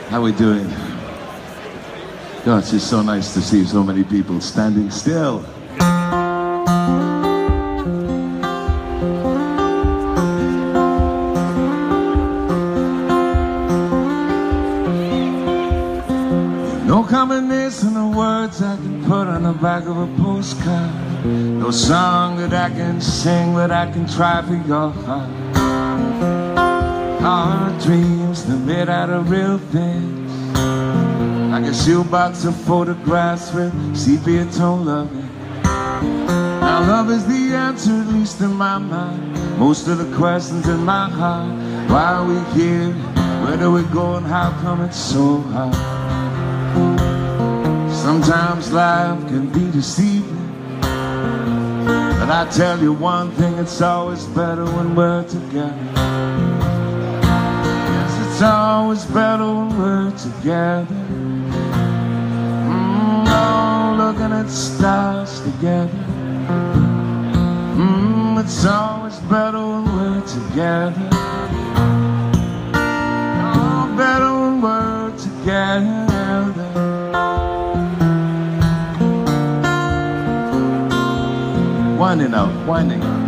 How we doing? God, it's just so nice to see so many people standing still. No combination of words I can put on the back of a postcard. No song that I can sing that I can try for your heart. Our dreams, they're made out of real things. Like a shoebox of photographs with sepia tone loving. Now love is the answer, at least in my mind. Most of the questions in my heart. Why are we here? Where do we go and how come it's so hard? Sometimes life can be deceiving, but I tell you one thing, it's always better when we're together. Yes, it's always better when we're together. Oh, looking at stars together. It's always better when we're together. Oh, better when we're together. Winding out, winding out.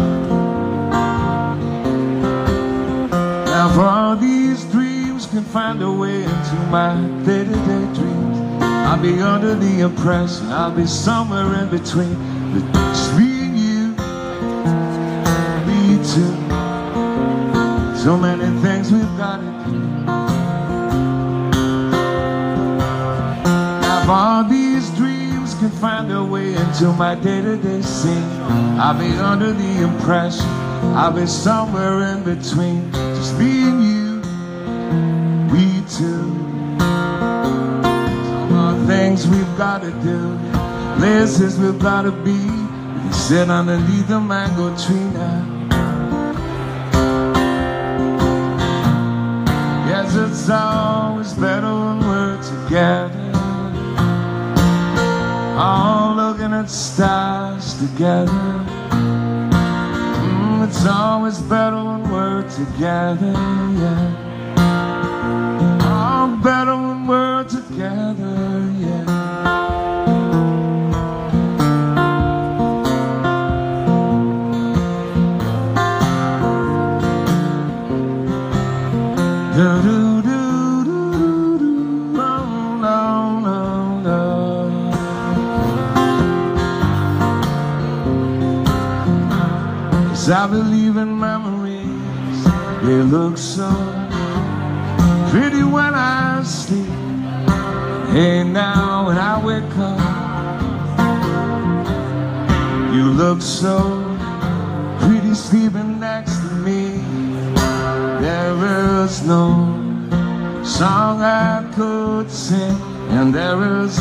Now for all these dreams can find a way into my day-to-day dreams, I'll be under the impression I'll be somewhere in between. But just me and you, me too. So many things we've got to do. Now for all these dreams can find their way into my day-to-day scene, I'll be under the impression I'll be somewhere in between. Just me and you, we two. Some more things we've got to do, places we've got to be. We can sit underneath the mango tree now. Yes, it's always better when we're together. All looking at stars together. It's always better when we're together, yeah. All better when we're together, yeah. I believe in memories, they look so pretty when I sleep. Hey, now when I wake up, you look so pretty sleeping next to me. There is no song I could sing, and there is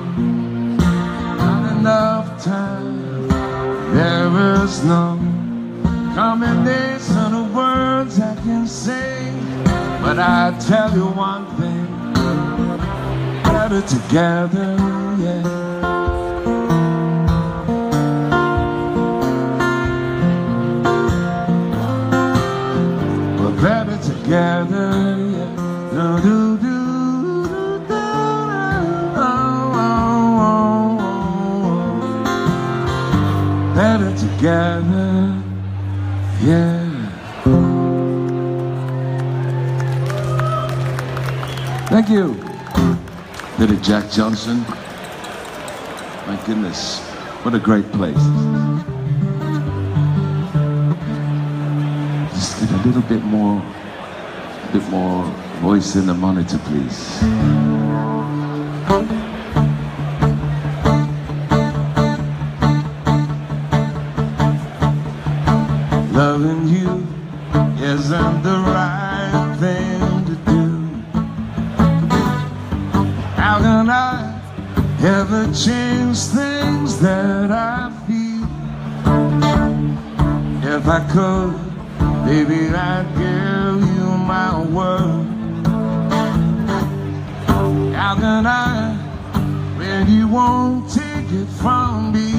not enough time. There is no combination of words I can say, but I tell you one thing, better together, yeah. We're better together, yeah. Better together, yeah. Thank you. Little Jack Johnson. My goodness, what a great place. Just get a little bit more voice in the monitor, please. Loving you isn't the right thing to do. How can I ever change things that I feel? If I could, baby, I'd give you my word. How can I, when you won't take it from me?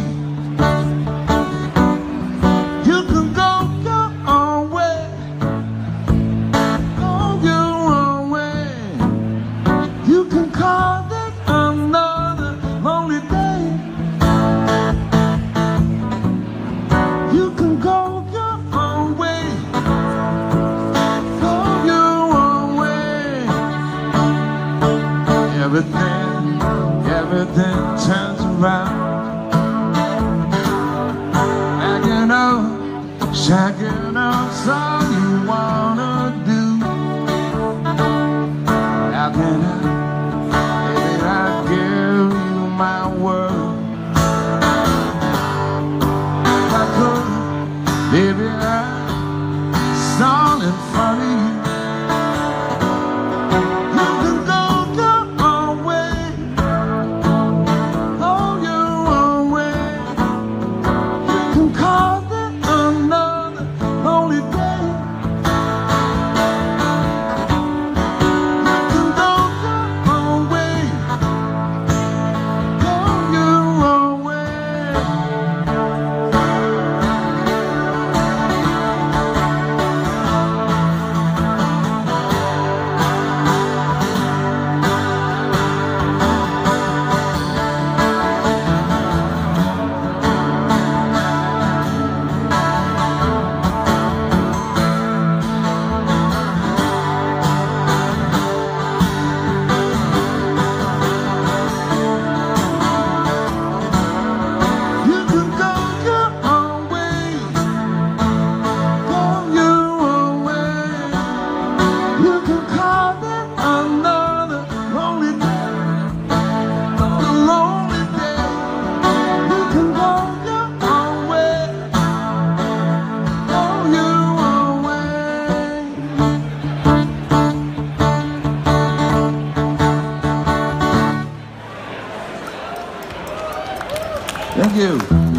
You can go your own way, go your own way. everything turns around. Shacking up's all you wanna do. How can I, baby, I give you my word. If I could, baby, it's all in front of you. You can go your own way, go your own way. You can call it another lonely day. You can go your own way, go your own way. Thank you.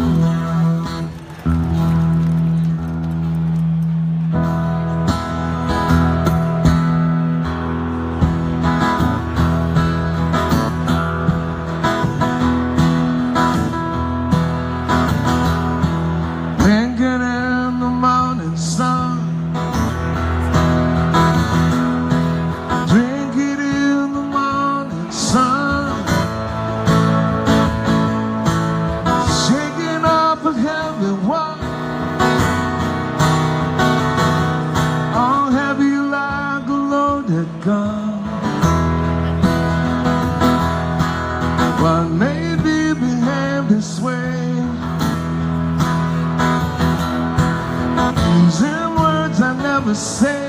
Drinking in the morning sun, drinking in the morning sun, shaking up a heavy one, all heavy like a loaded gun. What made me behave this way? Using words I never say.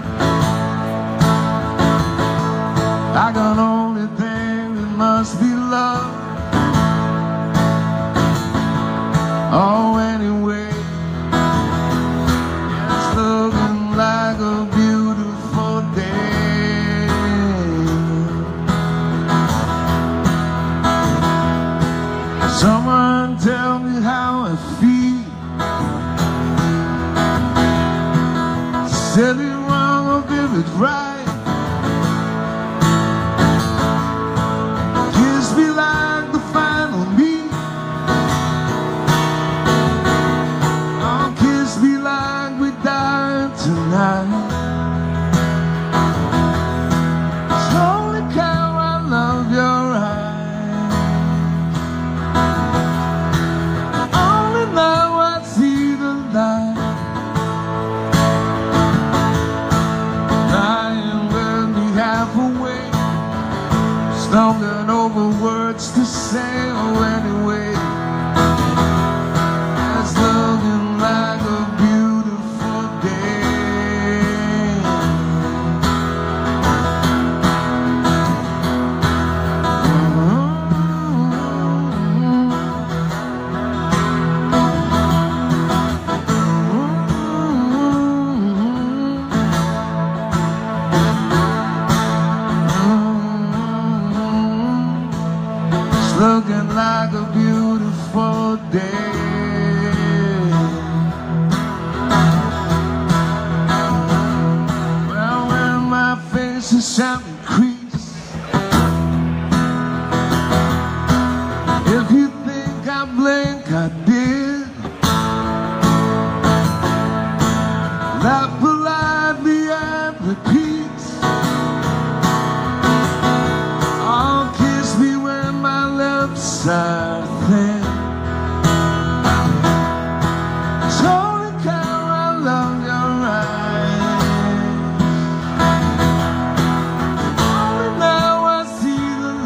I got only thing that must be love. Oh, anyway, it's looking like a beautiful day. Someone tell me how I feel. Silly, wrong, or give it right. Kiss me like the final me. Oh, kiss me like we died tonight. Holy cow, I love your eyes. Only now I see the light. Stumbling over words to say, oh anyway, it's looking like a beautiful day. Looking like a beautiful day. Well, when my face is shouting crease, if you think I blink, I did. Laugh politely and repeat. Are thin. Holy cow, I love your eyes. Only now I see the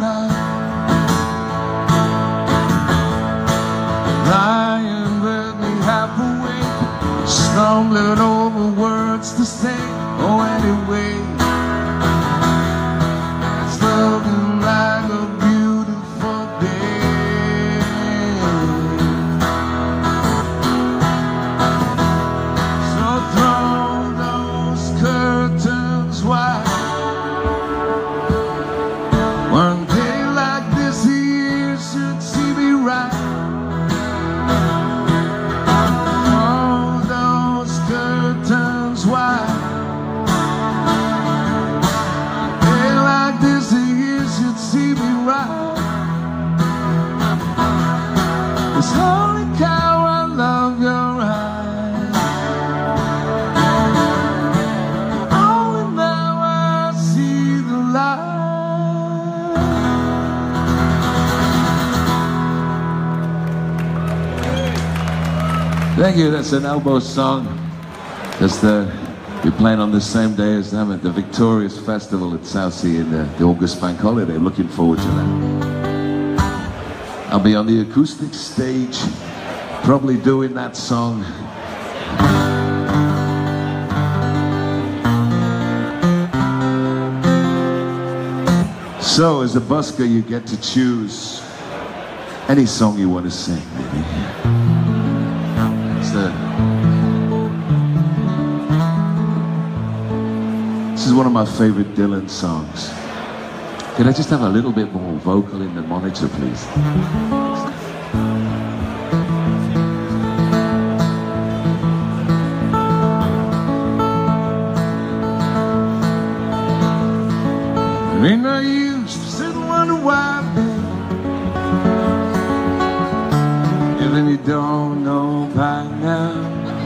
Holy cow, I love your eyes. Only now I see the light. Thank you. That's an elbow song. That's we're playing on the same day as them at the Victorious Festival at Southsea in the August Bank Holiday. Looking forward to that. I'll be on the acoustic stage, probably doing that song. So, as a busker, you get to choose any song you want to sing, maybe. This is one of my favorite Dylan songs. Could I just have a little bit more vocal in the monitor, please? There ain't no use to sit and wonder why, babe. Even you don't know by now.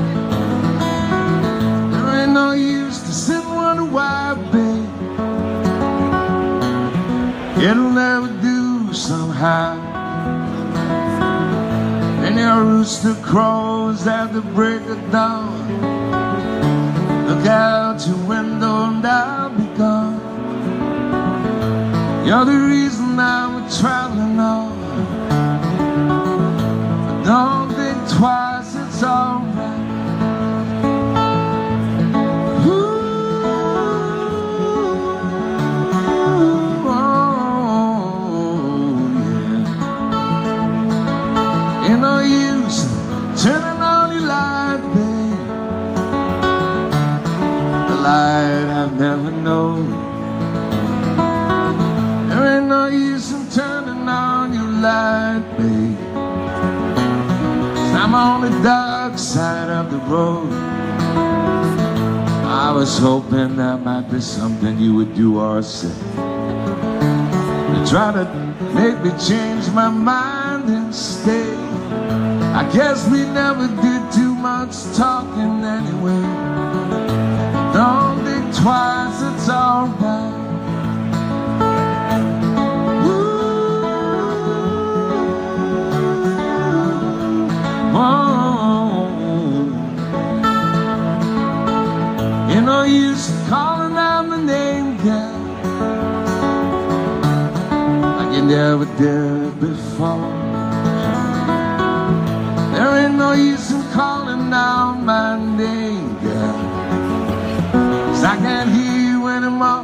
There ain't no use to sit and wonder why, babe. It'll never do somehow. And your rooster crows at the break of dawn. Look out your window and I'll be gone. You're the reason I'm traveling on. But don't think twice, it's alright. Ain't no use turning on your light, babe. The light I've never known. There ain't no use in turning on your light, babe. 'Cause I'm on the dark side of the road. I was hoping that might be something you would do or say to try to make me change my mind and stay. I guess we never did too much talking anyway. Don't think twice, it's alright. You know, you calling out my name, girl, like you never did before. There ain't no use in calling out my name, girl, 'cause I can't hear you anymore.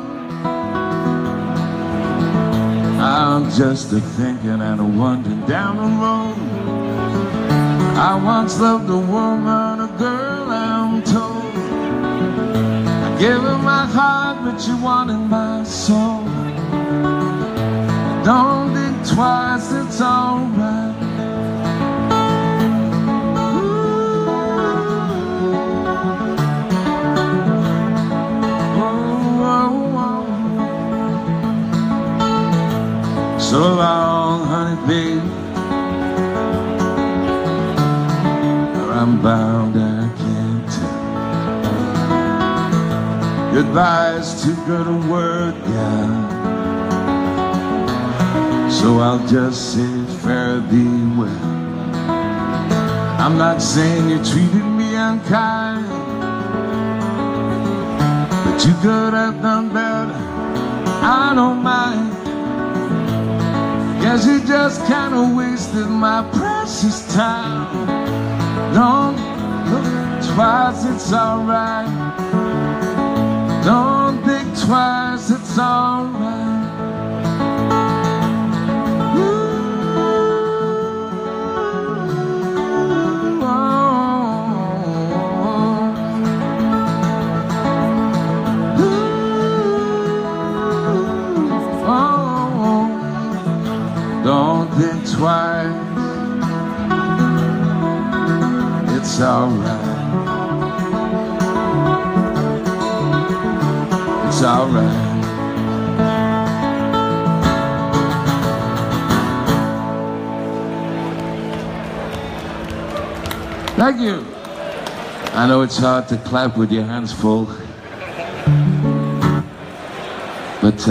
I'm just a-thinking and a-wandering down the road. I once loved a woman, a girl, I'm told. I gave her my heart, but she wanted my soul. Don't think twice, it's alright. So long, honey, babe, or I'm bound, I can't tell. Goodbye's too good a word, yeah. So I'll just say fare thee well. I'm not saying you treated me unkind, but you could have done better, I don't mind. Guess you just kinda wasted my precious time. Don't look twice, it's alright. Don't think twice, it's alright. Don't think twice, it's alright. It's alright. Thank you. I know it's hard to clap with your hands full, but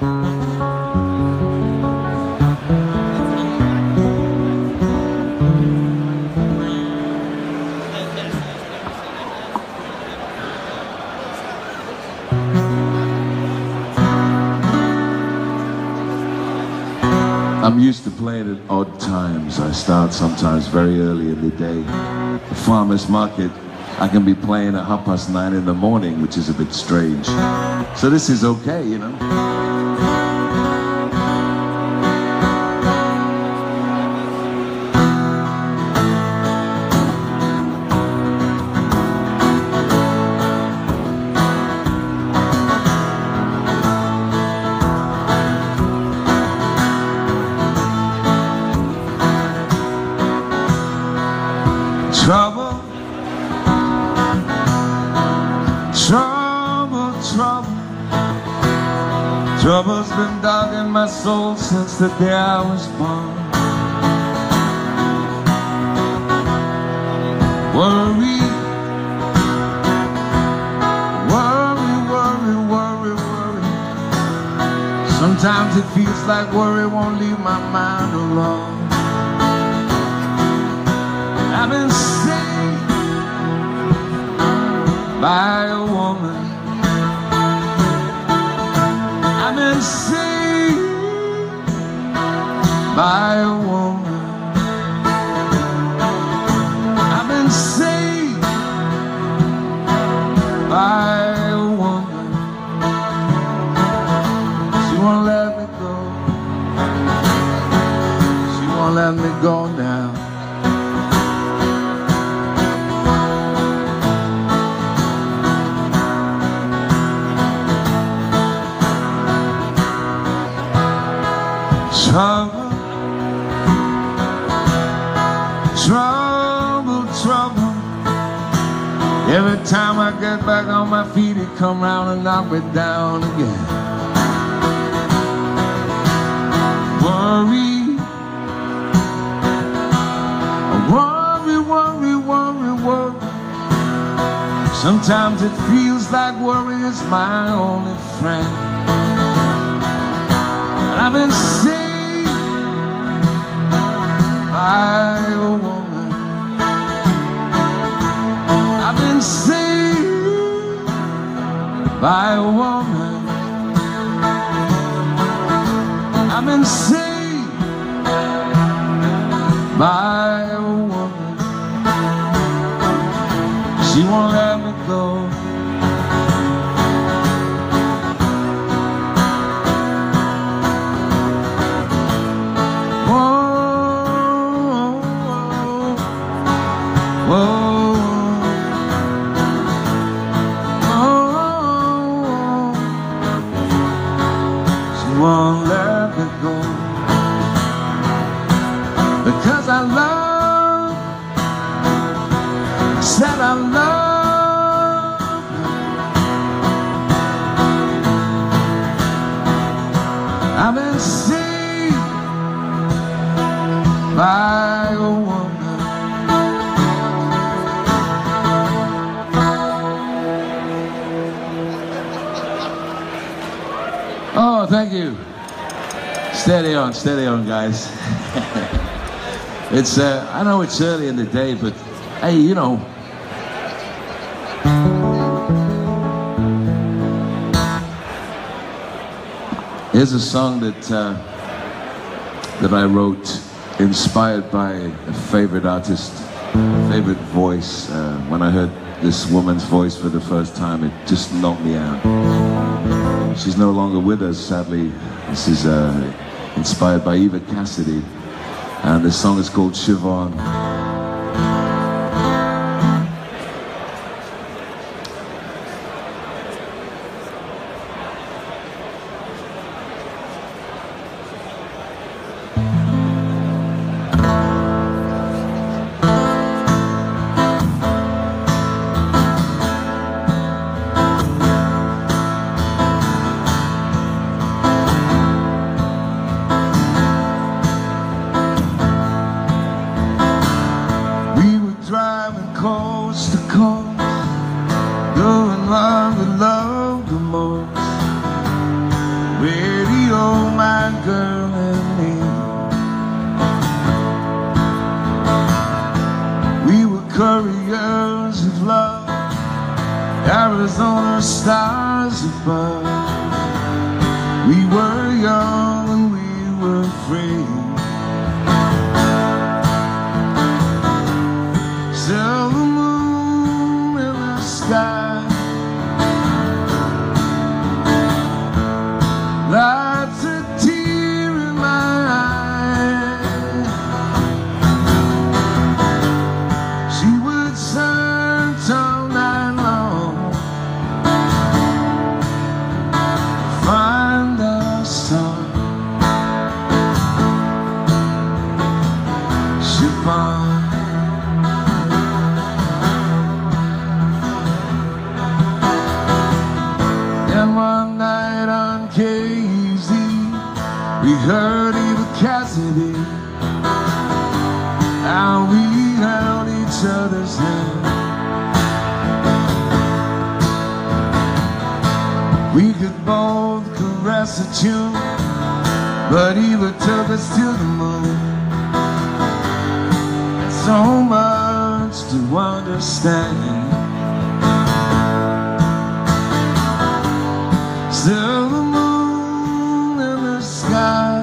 I'm used to playing at odd times. I start sometimes very early in the day. The farmer's market, I can be playing at 9:30 in the morning, which is a bit strange. So this is okay, you know. Trouble, trouble, trouble. Trouble's been dogging my soul since the day I was born. Worry, worry, worry, worry, worry. Sometimes it feels like worry won't leave my mind alone. I've been saved by a woman. I've been saved by a woman. I've been saved by a woman. She won't let me go. She won't let me go now. Trouble, trouble, trouble. Every time I get back on my feet, it come round and knock me down again. Worry, worry, worry, worry, worry. Sometimes it feels like worry is my only friend. I've been saved by a woman. I've been saved by a woman. I've been saved by a woman. She won't let me go. Won't let me go, because I love, said I love her. I've been saved by a woman. Oh, thank you. Steady on, guys. It's, I know it's early in the day, but hey, you know. Here's a song that I wrote, inspired by a favorite artist, favorite voice. When I heard this woman's voice for the first time, it just knocked me out. She's no longer with us, sadly. This is inspired by Eva Cassidy, and the song is called Siobhan. girl and me. We were couriers of love, Arizona stars above. We were young and we were free. Silver moon in the sky, lights a tear in my eye. She would search all night long, find a song. Chiffon. And one night on KZ, we heard Eva Cassidy, and we held each other's hand. We could both caress a tune, but Eva took us to the moon. So much to understand. Silver moon in the sky,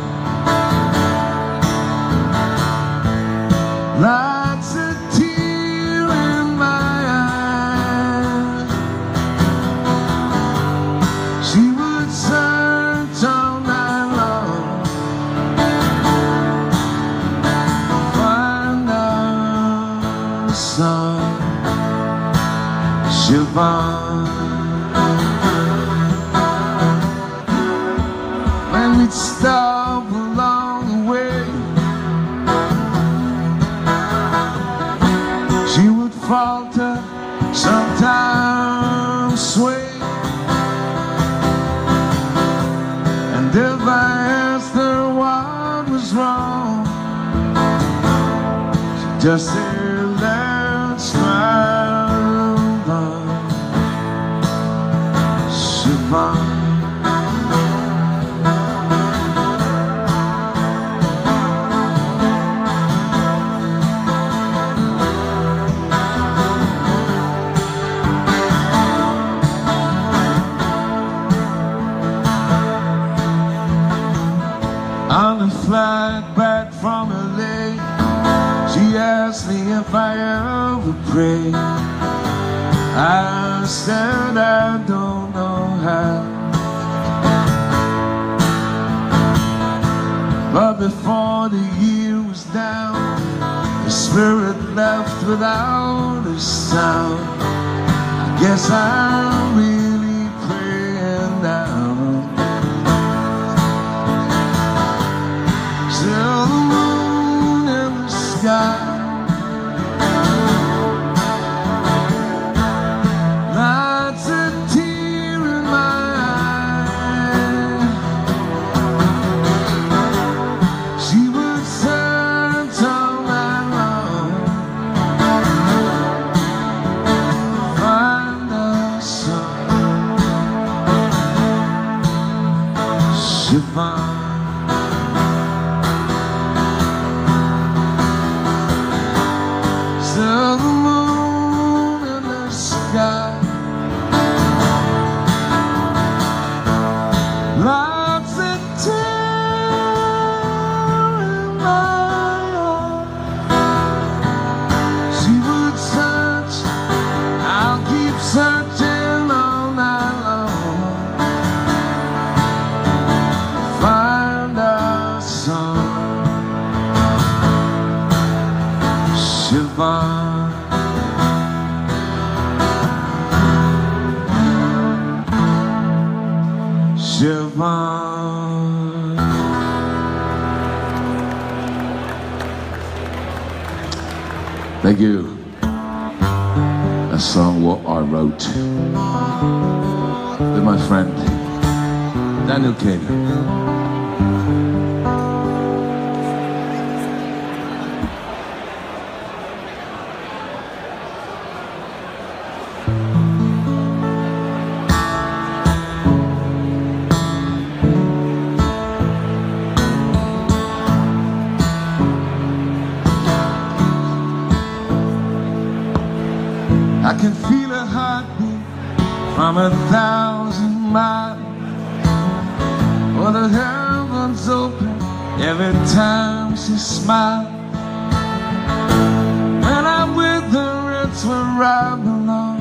lights a tear in my eye. She would search all night long, find out the sun. Chiffon. When we'd stop along the way, she would falter, sometimes sway. And if I asked her what was wrong, she'd just say, let's drive on. Chiffon. On the flight back from LA, she asked me if I ever pray. I said I don't know how, but before the year was down, the spirit left without a sound. I guess I'm really praying now. Silver moon in the sky, lights a tear in my eye. She would search all night long, find a song. Chiffon. Silver moon in the sky, lights a tear in my eye. She would search, I'll keep searching all night long, find a song. Chiffon. Chiffon. Thank you. A song what I wrote with my friend Daniel Cater. from 1,000 miles. Oh, the heavens open every time she smiles. When I'm with her, it's where I belong.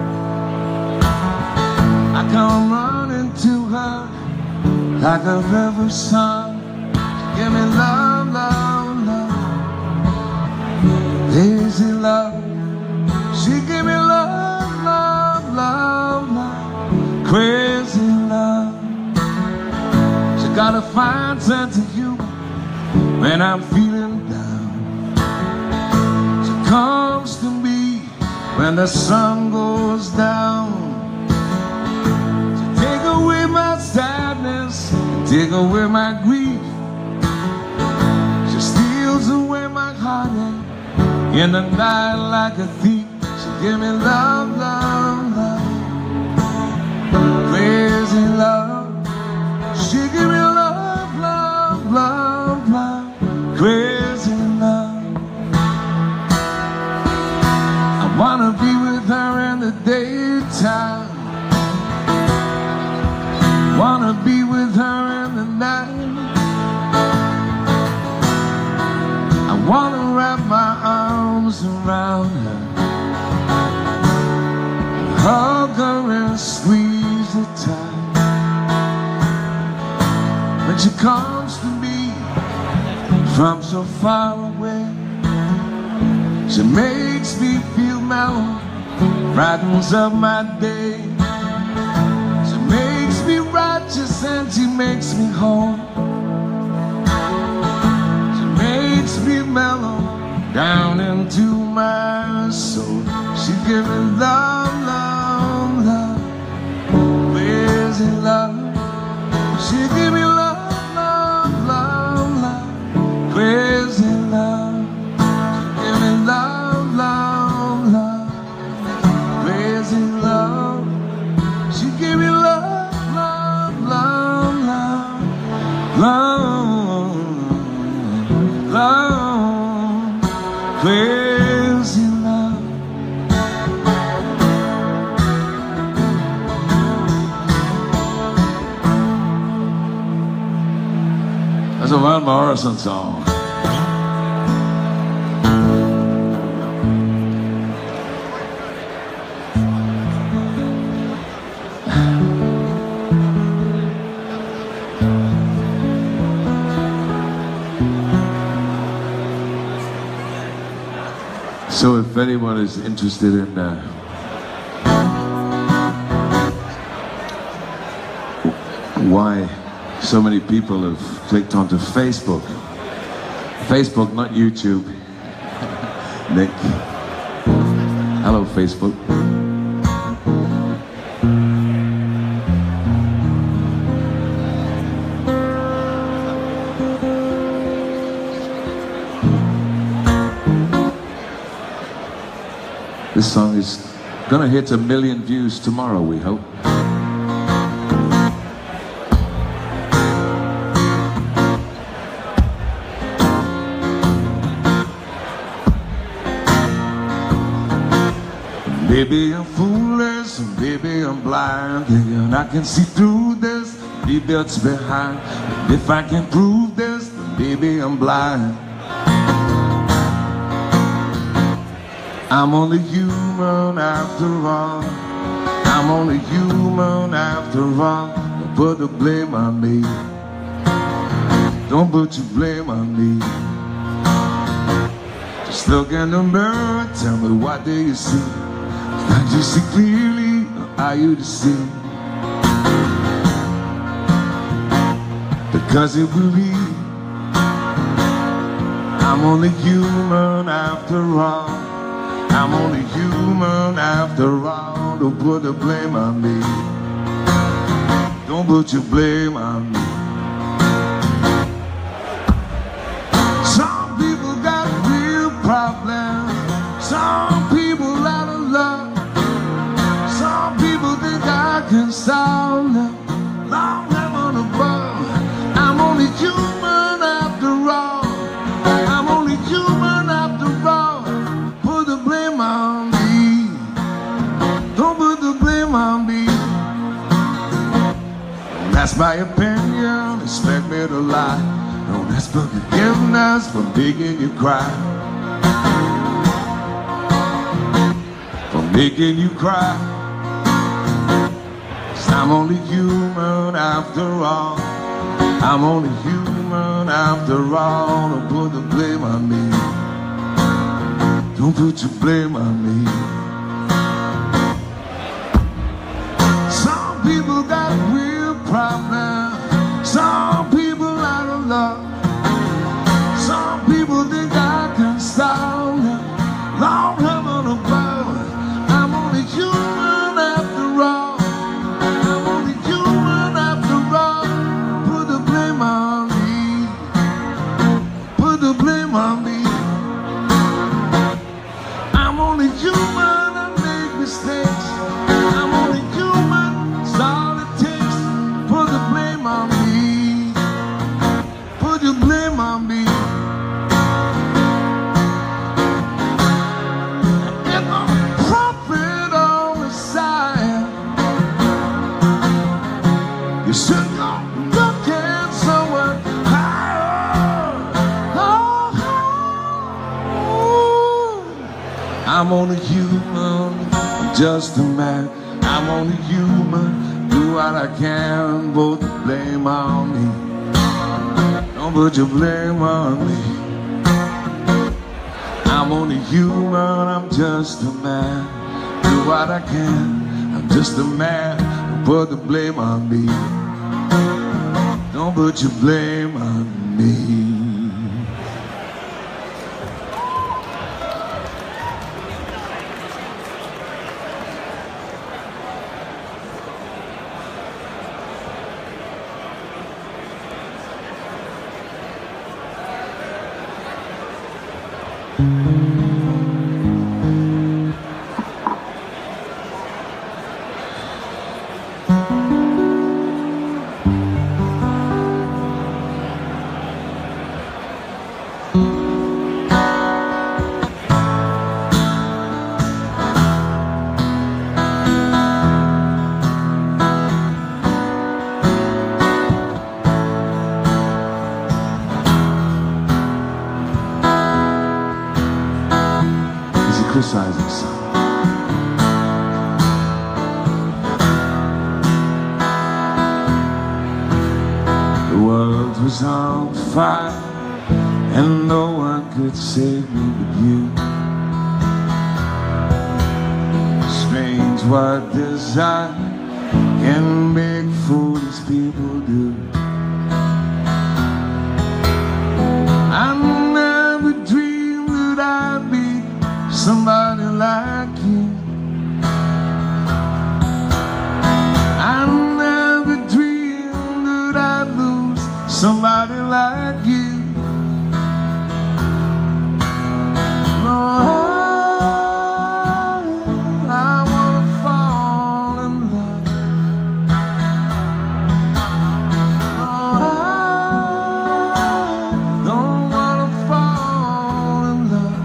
I come running to her like a river song. Give me love, love, love, lazy love. She give me love, love, love, love, crazy love. She got a fine sense of humor when I'm feeling down. She comes to me when the sun goes down. She take away my sadness, take away my grief. She steals away my heartache in the night like a thief. She give me love, love, love, crazy love. She give me love, love, love, love, crazy love. I wanna be with her in the daytime, wanna be with her in the night. I wanna wrap my arms around her, hug her and squeeze her tight. When she comes to me from so far away, she makes me feel mellow, brightens up my day. She makes me righteous and she makes me whole. She makes me mellow down into my soul. She gives me love, love, love, crazy love. She give me love, love, love, love, crazy love. She give me love, love, love, crazy love. She give me love, love, love, love, love, love, crazy love. That's a Van Morrison song. So if anyone is interested in why so many people have clicked onto Facebook, not YouTube. Nick, hello Facebook. This song is gonna hit 1 million views tomorrow, we hope. Maybe I'm foolish, and maybe I'm blind, and I can see through this, maybe it's behind. And if I can prove this, then maybe I'm blind. I'm only human after all. I'm only human after all. Don't put the blame on me. Don't put your blame on me. Just look in the mirror and tell me, what do you see? Can't you see clearly, or are you deceived? Because you believe I'm only human after all. I'm only human after all. Don't put the blame on me. Don't put your blame on me. Some people got real problems. Some people out of love. Some people think I can solve them. Long heaven above. I'm only human after all. I'm only human after all. Put the blame on me. Don't put the blame on me. it a lie. Don't ask for forgiveness for making you cry. For making you cry. 'Cause I'm only human after all. I'm only human after all. Don't put the blame on me. Don't put your blame on me. Some people got real problems. Some people out of love. Some people think I can stop them. Lord, heaven above. I'm only human after all. I'm only human after all. Put the blame on me. Put the blame on me. I'm only human, I make mistakes. I'm only human, it's all it takes. Put the blame on me. Put the blame on me. If I'm a prophet on the side, you should look at someone higher. Oh, I'm only human, I'm just a man. I'm only human, do what I can. Put the blame on me. Don't put your blame on me. I'm only human, I'm just a man. Do what I can, I'm just a man. Don't put the blame on me. Don't put your blame on me. Criticizing some. The world was on fire and no one could save me but you. Strange what desire can make foolish people do. I never dreamed that I'd be somebody like you. I never dreamed that I'd lose somebody like you. No, I wanna fall in love. No, I don't wanna fall in love.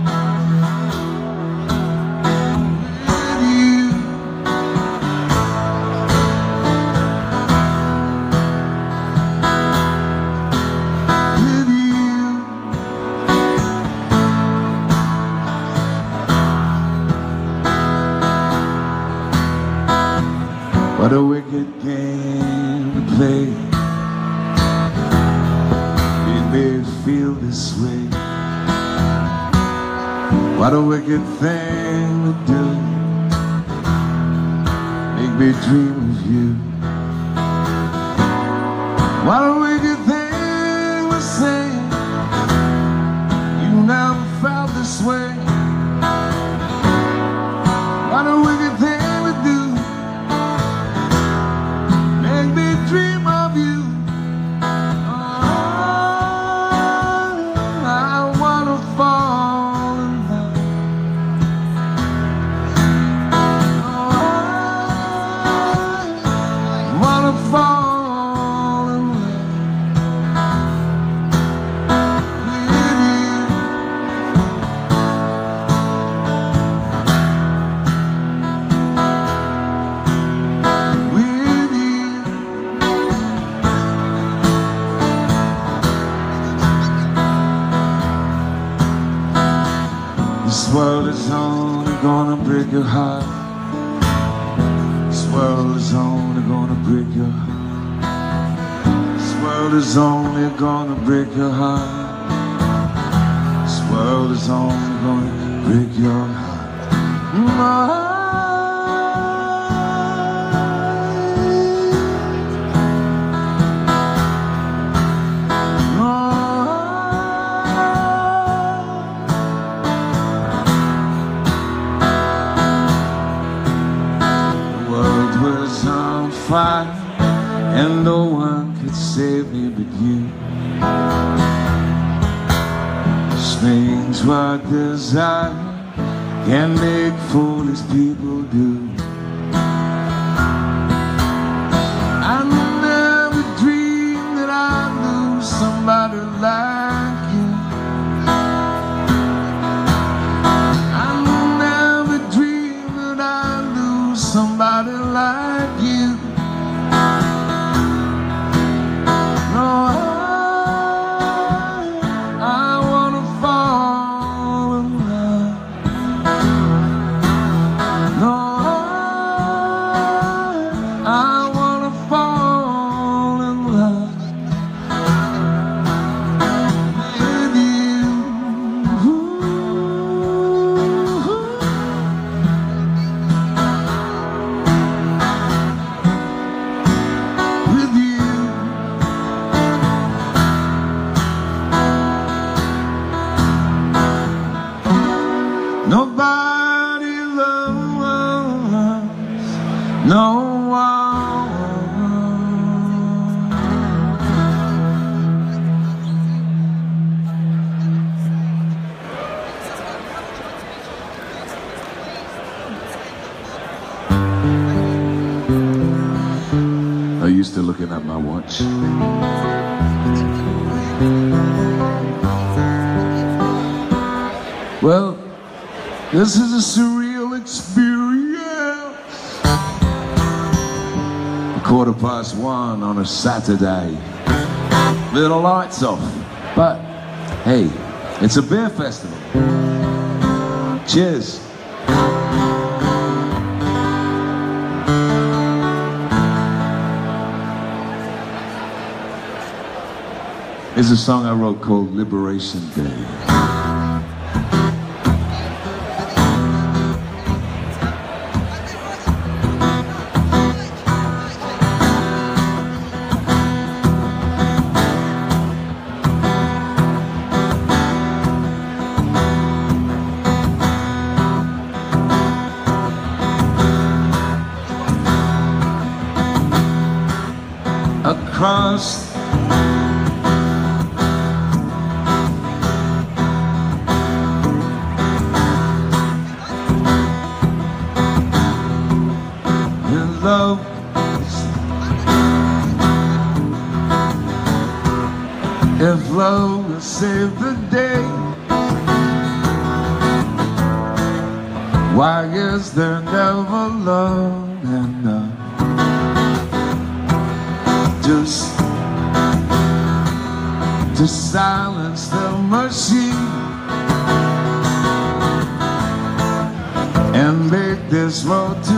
What a wicked game to play. It made me feel this way. What a wicked thing to do. Make me dream of you. What a wicked thing to say. You never felt this way. What a wicked thing to do. Make me dream of you. Oh, I wanna fall in love. Oh, I wanna fall in love. world is only gonna break your heart. This world is only gonna break your heart. This world is only gonna break your heart. This world is only gonna break your heart. And no one could save me but you. Strange what desire can make foolish people do. I never dreamed that I'd lose somebody like you. I never dreamed that I'd lose somebody like you. Nobody loves no one. Are you still looking at my watch? Well, this is a surreal experience. 1:15 on a Saturday. Little lights off. But, hey, it's a beer festival. Cheers. It's a song I wrote called Liberation Day. Across your love, if love will save the day, why is there never love enough? Just to silence the machine and make this road to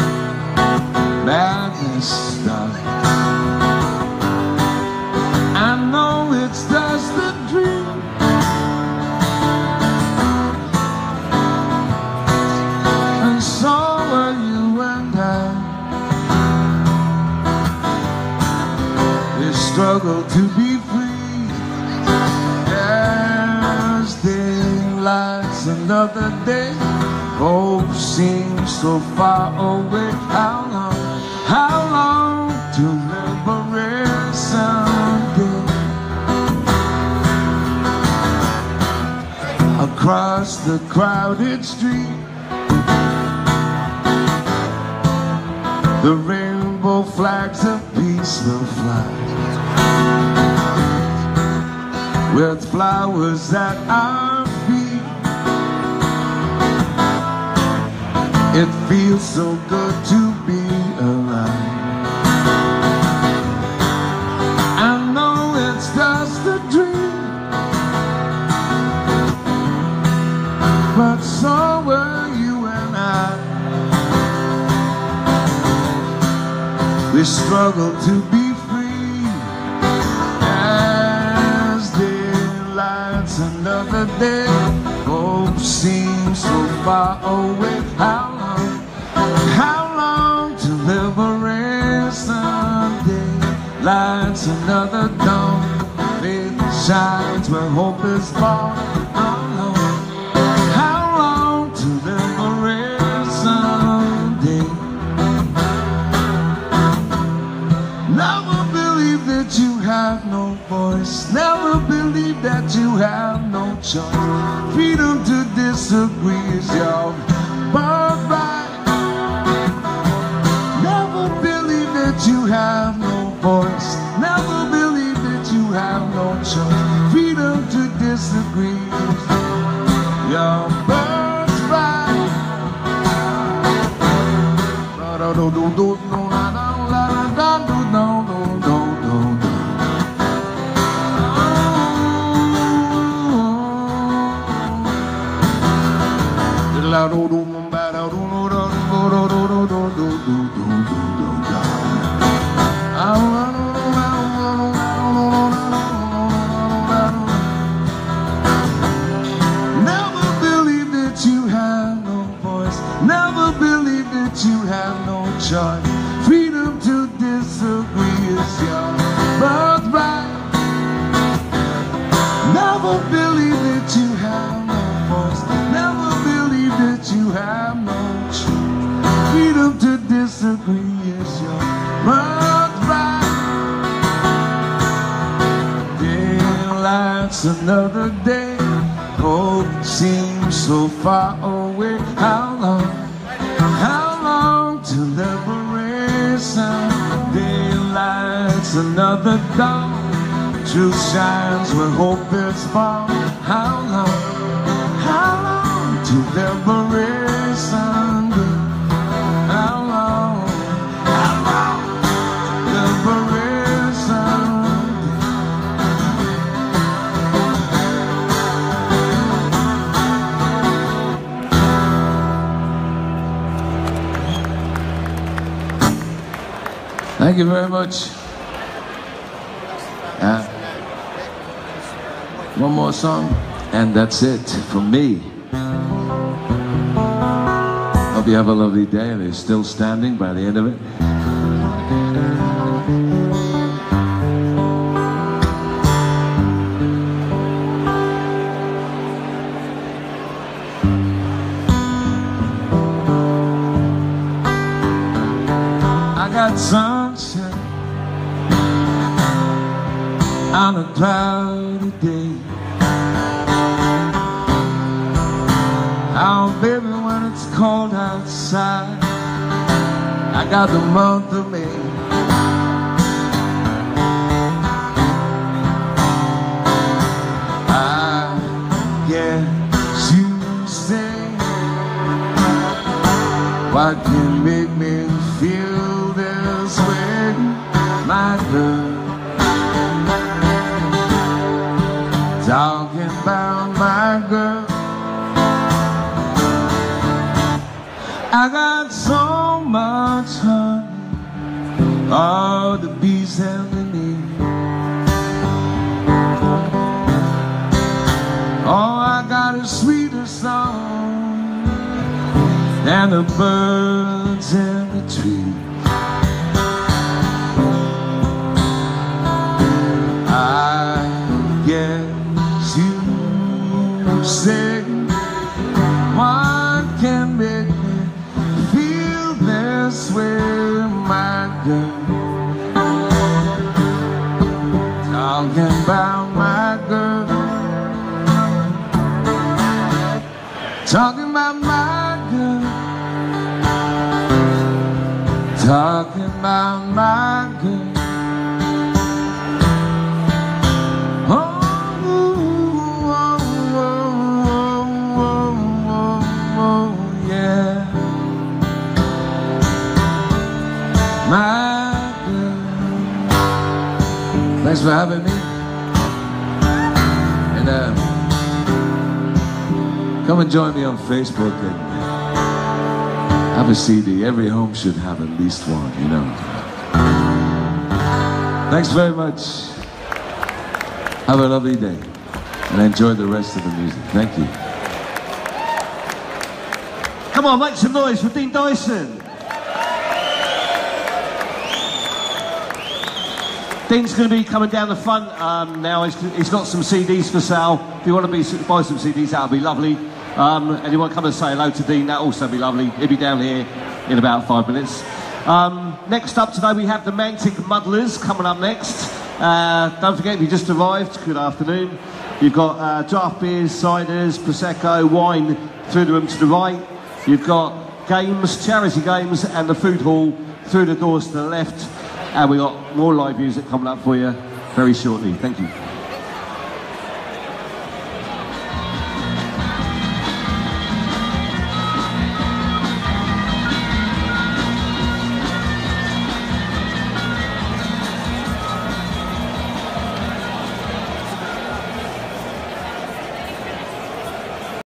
madness stop. I know it's just a dream, and so are you and I. Struggle to be free. As daylight's another day, hope seems so far away. How long to liberation day? Across the crowded street, the rainbow flags of peace will fly, with flowers at our feet. It feels so good to be alive. I know it's just a dream, but so struggle to be free. As daylight's another day, hope seems so far away. How long to liberate someday? Lights another dawn, faith shines where hope is born. How long to liberate someday? Never believe that you have no voice. Never believe that you have no choice. Freedom to disagree is your birthright. Never believe that you have no voice. Never believe that you have no choice. Freedom to disagree is your birthright. Never believe that you have no voice. Never believe that you have no choice. Freedom to disagree is your birthright. Never believe that you have no voice. Never believe that you have no choice. Freedom to disagree is your birthright. Daylight's another day, hope seems so far away. How long to liberation? Daylight's another dawn, truth shines where hope is found. How long to liberation? How long liberation? Thank you very much. One more song, and that's it from me. Hope you have a lovely day. They're still standing by the end of it. I got sunshine on a cloudy day. Oh, baby, when it's cold outside, I got the month of May. I guess you say, what can make me feel this way, my girl? Talking about my girl, I got so much honey, all the bees have the need. Oh, I got a sweeter song than the birds in the tree. I guess you say, what can make me feel this way, my girl? Talking about my girl, talking about my girl, talking about my girl. Thanks for having me. And come and join me on Facebook and have a CD. Every home should have at least one, you know. Thanks very much. Have a lovely day and enjoy the rest of the music. Thank you. Come on, make some noise for Dean Dyson. Dean's going to be coming down the front now. He's got some CDs for sale. If you want to buy some CDs, that would be lovely. And you want to come and say hello to Dean, that will also be lovely. He'll be down here in about 5 minutes. Next up today, we have the Mantic Muddlers coming up next. Don't forget, if you just arrived, good afternoon. You've got draft beers, ciders, Prosecco, wine through the room to the right. You've got games, charity games, and the food hall through the doors to the left. And we've got more live music coming up for you very shortly. Thank you.